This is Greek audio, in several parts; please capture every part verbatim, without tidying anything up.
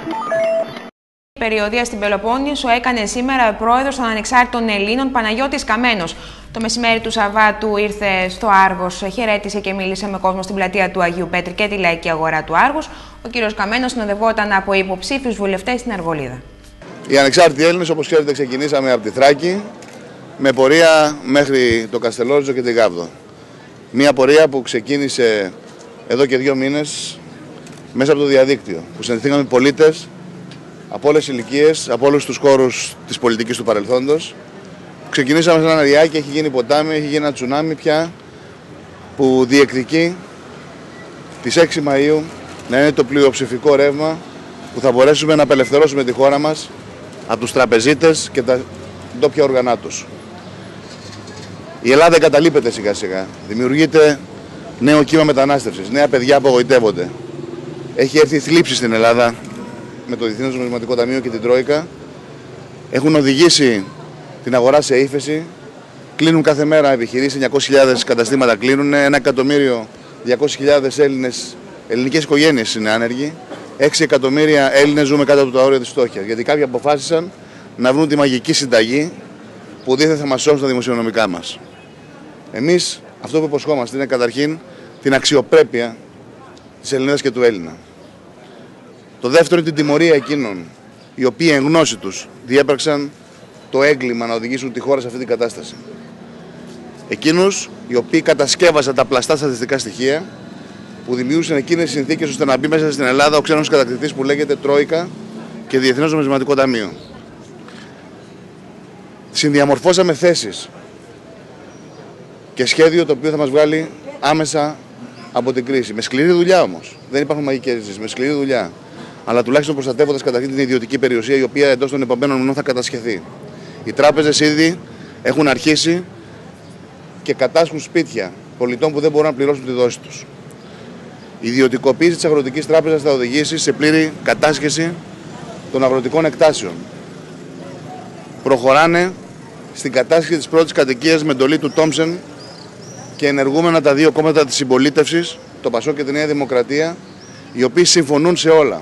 Η περιοδεία στην Πελοπόννησο έκανε σήμερα ο πρόεδρος των Ανεξάρτητων Ελλήνων, Παναγιώτης Καμένος. Το μεσημέρι του Σαββάτου ήρθε στο Άργος, χαιρέτησε και μίλησε με κόσμο στην πλατεία του Αγίου Πέτρη και τη λαϊκή αγορά του Άργους. Ο κύριος Καμένος συνοδευόταν από υποψήφιους βουλευτές στην Αρβολίδα. Οι Ανεξάρτητοι Έλληνες, όπως ξέρετε, ξεκινήσαμε από τη Θράκη με πορεία μέχρι το Καστελόριζο και την Γάβδο. Μια πορεία που ξεκίνησε εδώ και δύο μήνες μέσα από το διαδίκτυο, που συναντηθήκαμε πολίτες από όλες τις ηλικίες, από όλους τους χώρους της πολιτικής του παρελθόντος. Ξεκινήσαμε σε ένα ριάκι, έχει γίνει ποτάμι, έχει γίνει ένα τσουνάμι πια, που διεκδικεί τις έξι Μαΐου να είναι το πλειοψηφικό ρεύμα που θα μπορέσουμε να απελευθερώσουμε τη χώρα μας από τους τραπεζίτες και τα ντόπια όργανά τους. Η Ελλάδα εγκαταλείπεται σιγά σιγά. Δημιουργείται νέο κύμα μετανάστευσης, νέα παιδιά απογοητεύονται. Έχει έρθει θλίψη στην Ελλάδα με το Διεθνές Νομισματικό Ταμείο και την Τρόικα. Έχουν οδηγήσει την αγορά σε ύφεση. Κλείνουν κάθε μέρα επιχειρήσεις, εννιακόσιες χιλιάδες καταστήματα κλείνουν, ένα εκατομμύριο διακόσιες χιλιάδες Έλληνες, ελληνικές οικογένειες είναι άνεργοι. έξι εκατομμύρια Έλληνες ζούμε κάτω από το όριο της φτώχειας. Γιατί κάποιοι αποφάσισαν να βρουν τη μαγική συνταγή που δίθεν θα μας σώσει τα δημοσιονομικά μας. Εμείς αυτό που υποσχόμαστε είναι καταρχήν την αξιοπρέπεια της Ελληνίδας και του Έλληνα. Το δεύτερο είναι την τιμωρία εκείνων οι οποίοι εν γνώση τους διέπραξαν το έγκλημα να οδηγήσουν τη χώρα σε αυτή την κατάσταση. Εκείνους οι οποίοι κατασκεύασαν τα πλαστά στατιστικά στοιχεία που δημιούργησαν εκείνες τις συνθήκες ώστε να μπει μέσα στην Ελλάδα ο ξένος κατακτητής που λέγεται Τρόικα και Διεθνές Νομισματικό Ταμείο. Συνδιαμορφώσαμε θέσεις και σχέδιο το οποίο θα μας βγάλει άμεσα από την κρίση. Με σκληρή δουλειά όμως. Δεν υπάρχουν μαγικές λύσεις. Με σκληρή δουλειά. Αλλά τουλάχιστον προστατεύοντας καταρχήν την ιδιωτική περιουσία η οποία εντός των επομένων μηνών θα κατασχεθεί. Οι τράπεζες ήδη έχουν αρχίσει και κατάσχουν σπίτια πολιτών που δεν μπορούν να πληρώσουν τη δόση τους. Η ιδιωτικοποίηση της Αγροτικής Τράπεζας θα οδηγήσει σε πλήρη κατάσχεση των αγροτικών εκτάσεων. Προχωράνε στην κατάσχεση της πρώτης κατοικίας με εντολή του Τόμψεν και ενεργούμενα τα δύο κόμματα της συμπολίτευσης, το Πασόκ και τη Νέα Δημοκρατία, οι οποίοι συμφωνούν σε όλα.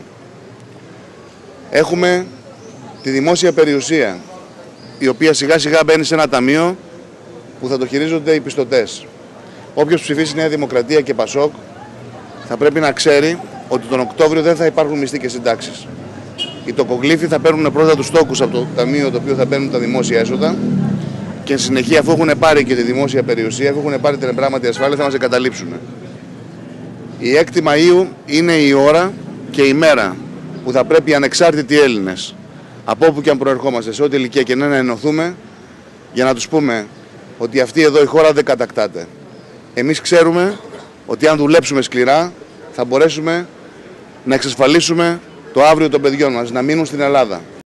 Έχουμε τη δημόσια περιουσία, η οποία σιγά σιγά μπαίνει σε ένα ταμείο που θα το χειρίζονται οι πιστωτές. Όποιος ψηφίσει Νέα Δημοκρατία και Πασόκ θα πρέπει να ξέρει ότι τον Οκτώβριο δεν θα υπάρχουν μισθοί και συντάξεις. Οι τοκογλύφοι θα παίρνουν πρώτα τους τόκους από το ταμείο το οποίο θα παίρνουν τα δημόσια έσοδα και εν συνεχεία, αφού έχουν πάρει και τη δημόσια περιουσία, αφού έχουν πάρει την πράγματι ασφάλεια, θα μας εγκαταλείψουν. Η έκτη Μαΐου είναι η ώρα και η μέρα που θα πρέπει οι ανεξάρτητοι Έλληνες, από όπου και αν προερχόμαστε, σε ό,τι ηλικία και να ενωθούμε, για να τους πούμε ότι αυτή εδώ η χώρα δεν κατακτάται. Εμείς ξέρουμε ότι αν δουλέψουμε σκληρά θα μπορέσουμε να εξασφαλίσουμε το αύριο των παιδιών μας, να μείνουν στην Ελλάδα.